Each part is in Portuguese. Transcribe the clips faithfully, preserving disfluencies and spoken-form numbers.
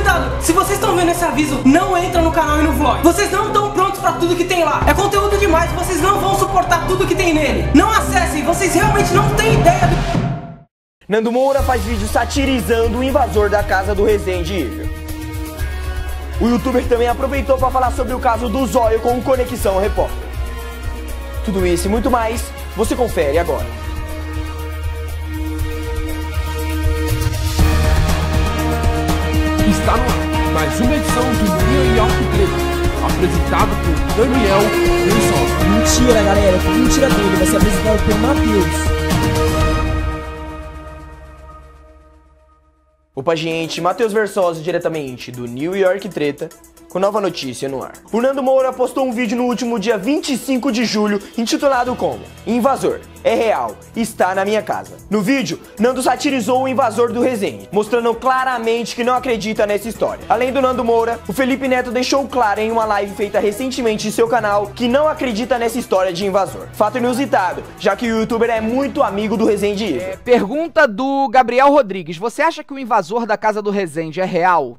cuidado, se vocês estão vendo esse aviso, não entra no canal e no vlog. Vocês não estão prontos pra tudo que tem lá. É conteúdo demais, vocês não vão suportar tudo que tem nele. Não acessem, vocês realmente não têm ideia do... Nando Moura faz vídeo satirizando o invasor da casa do Resende Evil. O youtuber também aproveitou para falar sobre o caso do Zóio com o Conexão Repórter. Tudo isso e muito mais, você confere agora. Está no ar mais uma edição do New York Treta, apresentado por Daniel Versosa. Mentira, galera, que mentira dele, vai ser apresentado por Matheus. Opa, gente, Matheus Versosa diretamente do New York Treta, com nova notícia no ar. O Nando Moura postou um vídeo no último dia vinte e cinco de julho, intitulado como Invasor, é real, está na minha casa. No vídeo, Nando satirizou o invasor do Resende, mostrando claramente que não acredita nessa história. Além do Nando Moura, o Felipe Neto deixou claro em uma live feita recentemente em seu canal que não acredita nessa história de invasor. Fato inusitado, já que o youtuber é muito amigo do Resende Evil. É, pergunta do Gabriel Rodrigues: você acha que o invasor da casa do Resende é real?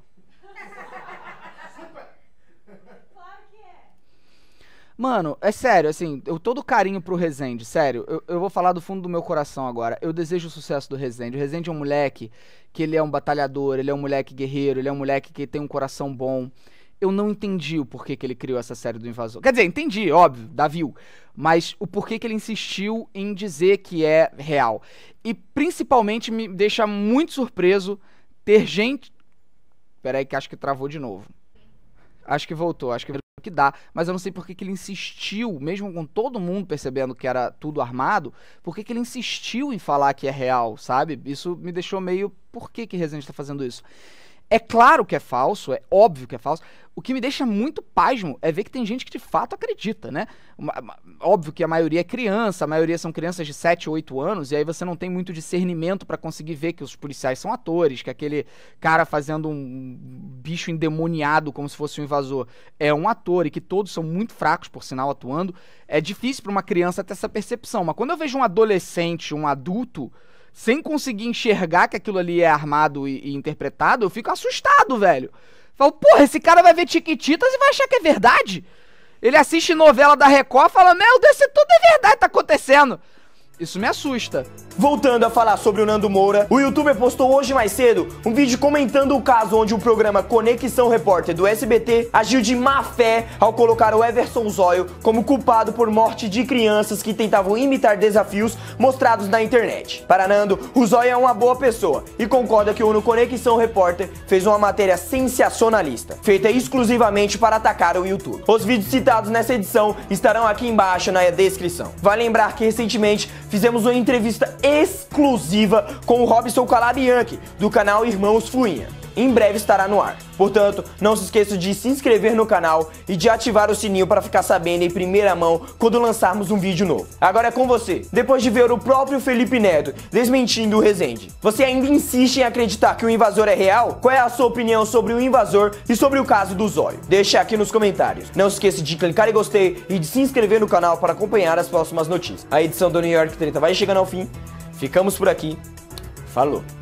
Mano, é sério, assim, eu todo carinho pro Resende, sério, eu, eu vou falar do fundo do meu coração agora. Eu desejo o sucesso do Resende. O Resende é um moleque que ele é um batalhador, ele é um moleque guerreiro, ele é um moleque que tem um coração bom. Eu não entendi o porquê que ele criou essa série do Invasor. Quer dizer, entendi, óbvio, dá view. Mas o porquê que ele insistiu em dizer que é real. E principalmente me deixa muito surpreso ter gente... Pera aí que acho que travou de novo. Acho que voltou, acho que que dá, mas eu não sei por que que ele insistiu, mesmo com todo mundo percebendo que era tudo armado, por que que ele insistiu em falar que é real, sabe? Isso me deixou meio... Por que que Resende tá fazendo isso? É claro que é falso, é óbvio que é falso. O que me deixa muito pasmo é ver que tem gente que de fato acredita, né? Uma, uma, óbvio que a maioria é criança, a maioria são crianças de sete, oito anos, e aí você não tem muito discernimento pra conseguir ver que os policiais são atores, que aquele cara fazendo um bicho endemoniado como se fosse um invasor é um ator, e que todos são muito fracos, por sinal, atuando. É difícil pra uma criança ter essa percepção, mas quando eu vejo um adolescente, um adulto, sem conseguir enxergar que aquilo ali é armado e, e interpretado, eu fico assustado, velho. Falo, porra, esse cara vai ver Chiquititas e vai achar que é verdade? Ele assiste novela da Record e fala, meu Deus, isso tudo é verdade, tá acontecendo. Isso me assusta. Voltando a falar sobre o Nando Moura, o youtuber postou hoje mais cedo um vídeo comentando o caso onde o programa Conexão Repórter do S B T agiu de má fé ao colocar o Everson Zóio como culpado por morte de crianças que tentavam imitar desafios mostrados na internet. Para Nando, o Zóio é uma boa pessoa e concorda que o No Conexão Repórter fez uma matéria sensacionalista, feita exclusivamente para atacar o YouTube. Os vídeos citados nessa edição estarão aqui embaixo na descrição. Vale lembrar que recentemente fizemos uma entrevista exclusiva com o Robson Calabianchi, do canal Irmãos Fuinha. Em breve estará no ar. Portanto, não se esqueça de se inscrever no canal e de ativar o sininho para ficar sabendo em primeira mão quando lançarmos um vídeo novo. Agora é com você. Depois de ver o próprio Felipe Neto desmentindo o Resende, você ainda insiste em acreditar que o invasor é real? Qual é a sua opinião sobre o invasor e sobre o caso do Zóio? Deixa aqui nos comentários. Não se esqueça de clicar em gostei e de se inscrever no canal para acompanhar as próximas notícias. A edição do New York Treta vai chegando ao fim. Ficamos por aqui. Falou!